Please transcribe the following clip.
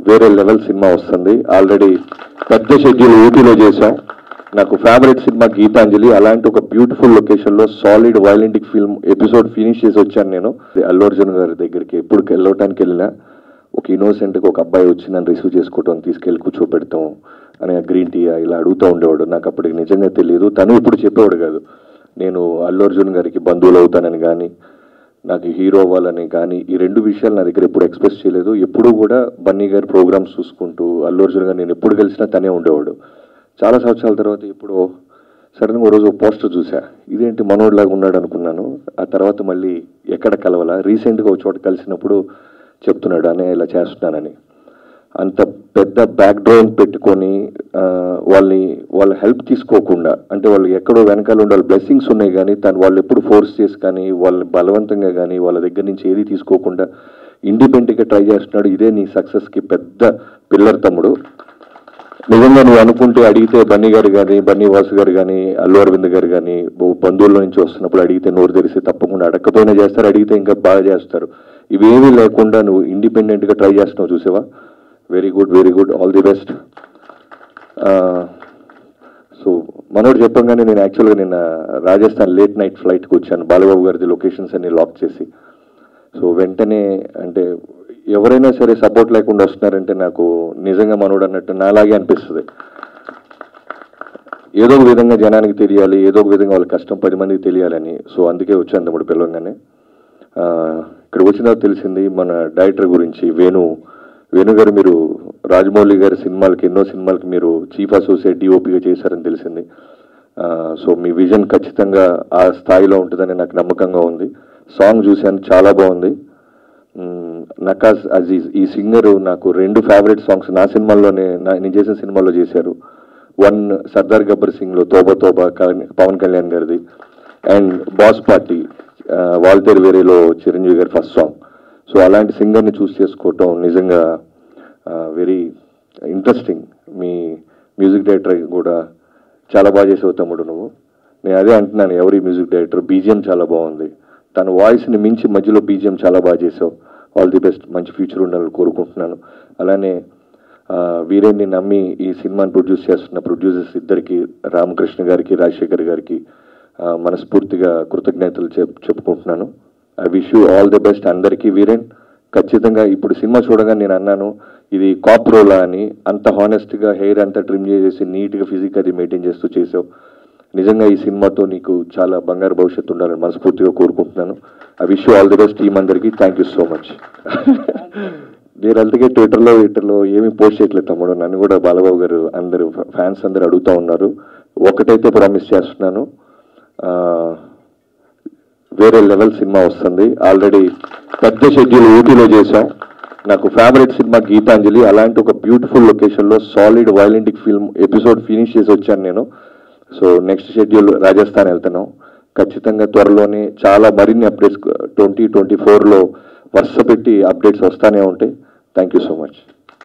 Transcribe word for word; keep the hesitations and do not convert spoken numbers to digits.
వేరే లెవెల్ సినిమా వస్తుంది. ఆల్రెడీ పెద్ద షెడ్యూల్ ఊటీలో చేశాం. నాకు ఫేవరెట్ సినిమా గీతాంజలి. అలాంటి ఒక బ్యూటిఫుల్ లొకేషన్లో సాలిడ్ వైలెంటిక్ ఫిల్మ్ ఎపిసోడ్ ఫినిష్ చేసి వచ్చాను నేను. అల్లు అర్జున్ గారి దగ్గరికి ఎప్పుడు వెళ్ళటానికి వెళ్ళినా ఒక ఇన్నోసెంట్గా ఒక అబ్బాయి వచ్చి నన్ను రిసీవ్ చేసుకోవటం, తీసుకెళ్ళి కూర్చోబెడతాం అని గ్రీన్ టీ ఇలా అడుగుతూ ఉండేవాడు. నాకు అప్పటికి నిజంగా తెలియదు. తను ఇప్పుడు చెప్పేవాడు కాదు, నేను అల్లు అర్జున్ గారికి బంధువులు అవుతానని కానీ నాకు హీరో అవ్వాలని కానీ ఈ రెండు విషయాలు నా దగ్గర ఎప్పుడు ఎక్స్ప్రెస్ చేయలేదు. ఎప్పుడూ కూడా బన్నీ గారి ప్రోగ్రామ్స్ చూసుకుంటూ అల్లు అర్జున్ గారు నేను ఎప్పుడు కలిసినా తనే ఉండేవాడు. చాలా సంవత్సరాల తర్వాత ఇప్పుడు సడన్గా ఒక రోజు పోస్టర్ చూసా, ఇదేంటి మనోడ్లాగా ఉన్నాడు అనుకున్నాను. ఆ తర్వాత మళ్ళీ ఎక్కడ కలవాలా, రీసెంట్గా ఒక చోట కలిసినప్పుడు చెప్తున్నాడు అనే ఇలా చేస్తున్నానని. అంత పెద్ద బ్యాక్గ్రౌండ్ పెట్టుకొని వాళ్ళని వాళ్ళ హెల్ప్ తీసుకోకుండా, అంటే వాళ్ళు ఎక్కడో వెనకాల ఉండే వాళ్ళ బ్లెస్సింగ్స్ ఉన్నాయి కానీ తను వాళ్ళు ఎప్పుడు ఫోర్స్ చేసి కానీ వాళ్ళని బలవంతంగా కానీ వాళ్ళ దగ్గర నుంచి ఏది తీసుకోకుండా ఇండిపెండెంట్గా ట్రై చేస్తున్నాడు. ఇదే నీ సక్సెస్కి పెద్ద పిల్లర్ తమ్ముడు. నిజంగా నువ్వు అనుకుంటే అడిగితే బన్నీ గారు కానీ బన్నీ వాసు గారు కానీ అల్లు అరవింద్ గారు కానీ బంధువుల నుంచి వస్తున్నప్పుడు అడిగితే నోరు తెరిసి తప్పకుండా అడగకపోయినా చేస్తారు, అడిగితే ఇంకా బాగా చేస్తారు. ఇవేమీ లేకుండా నువ్వు ఇండిపెండెంట్గా ట్రై చేస్తున్నావు చూసావా, very good very good all the best. So మనోడు చెప్పంగానే నేను యాక్చువల్గా నిన్న రాజస్థాన్ లేట్ నైట్ ఫ్లైట్కి వచ్చాను, బాలబాబు గారిది లొకేషన్స్ అన్ని లాక్ చేసి. సో వెంటనే అంటే ఎవరైనా సరే సపోర్ట్ లేకుండా వస్తున్నారంటే నాకు నిజంగా మనోడు అన్నట్టు నాలాగే అనిపిస్తుంది. ఏదో ఒక విధంగా జనానికి తెలియాలి, ఏదో ఒక విధంగా వాళ్ళ కష్టం పది మందికి తెలియాలని. సో అందుకే వచ్చాను తమ్ముడు పిలవగానే. ఇక్కడ వచ్చిన తర్వాత తెలిసింది మన డైరెక్టర్ గురించి, వేణు వేణు గారు మీరు రాజమౌళి గారి సినిమాలకి ఎన్నో సినిమాలకి మీరు చీఫ్ అసోసియేట్ డిఓపిగా చేశారని తెలిసింది. సో మీ విజన్ ఖచ్చితంగా ఆ స్థాయిలో ఉంటుందని నాకు నమ్మకంగా ఉంది. సాంగ్ చూశాను, చాలా బాగుంది. నకాజ్ అజీజ్ ఈ సింగర్ నాకు రెండు ఫేవరెట్ సాంగ్స్ నా సినిమాల్లోనే నేను చేసిన సినిమాల్లో చేశారు. వన్ సర్దార్ గబ్బర్ సింగ్లో తోబా తోబా పవన్ కళ్యాణ్ గారిది, అండ్ బాస్ పార్టీ వాల్తేరు వేరేలో చిరంజీవి గారి ఫస్ట్ సాంగ్. సో అలాంటి సింగర్ని చూస్ చేసుకోవటం నిజంగా వెరీ ఇంట్రెస్టింగ్. మీ మ్యూజిక్ డైరెక్టర్ కూడా చాలా బాగా చేసావు తమ్ముడు నువ్వు. నేను అదే అంటున్నాను, ఎవరి మ్యూజిక్ డైరెక్టర్ బీజిఎం చాలా బాగుంది, తన వాయిస్ని మించి మధ్యలో బీజిఎం చాలా బాగా చేసావు. ఆల్ ది బెస్ట్, మంచి ఫ్యూచర్ ఉండాలని కోరుకుంటున్నాను. అలానే వీరేన్ని నమ్మి ఈ సినిమాని ప్రొడ్యూస్ చేస్తున్న ప్రొడ్యూసర్స్ ఇద్దరికి, రామకృష్ణ గారికి రాజశేఖర్ గారికి మనస్ఫూర్తిగా కృతజ్ఞతలు చెప్ చెప్పుకుంటున్నాను. I wish you all the best అందరికీ. వీరేన్ ఖచ్చితంగా ఇప్పుడు సినిమా చూడగా నేను అన్నాను ఇది కాప్రోలా అని. అంత హానెస్ట్గా హెయిర్ అంతా ట్రిమ్ చేసేసి నీట్గా ఫిజిక్ అది మెయింటైన్ చేస్తూ చేసావు. నిజంగా ఈ సినిమాతో నీకు చాలా బంగారు భవిష్యత్తు ఉండాలని మనస్ఫూర్తిగా కోరుకుంటున్నాను. I wish you all the best team అందరికీ. Thank you so much. నేను అందుకే ట్విట్టర్లో ట్విట్టర్లో ఏమీ పోస్ట్ చేయట్లేదు తమ్ముడు. నన్ను కూడా బాలబాబు గారు అందరూ ఫ్యాన్స్ అందరూ అడుగుతూ ఉన్నారు. ఒకటైతే ప్రామిస్ చేస్తున్నాను, వేరే లెవెల్ సినిమా వస్తుంది. ఆల్రెడీ పెద్ద షెడ్యూల్ ఊటీలో చేశాం. నాకు ఫేవరెట్ సినిమా గీతాంజలి. అలాంటి ఒక బ్యూటిఫుల్ లొకేషన్లో సాలిడ్ వైలెంటిక్ ఫిల్మ్ ఎపిసోడ్ ఫినిష్ చేసి వచ్చాను నేను. సో నెక్స్ట్ షెడ్యూల్ రాజస్థాన్ వెళ్తున్నాం. ఖచ్చితంగా త్వరలోనే చాలా మరిన్ని అప్డేట్స్ ట్వంటీ ట్వంటీ ఫోర్లో వరుస పెట్టి అప్డేట్స్ వస్తూనే ఉంటాయి. Thank you so much.